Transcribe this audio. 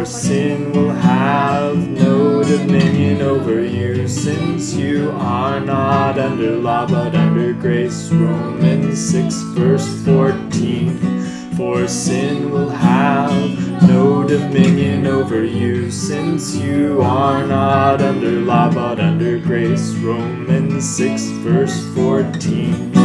sin will have no dominion over you, since you are not under law but under grace. Romans 6 verse 14. For sin will have no dominion over you, since you are not under law but under grace. Romans 6 verse 14.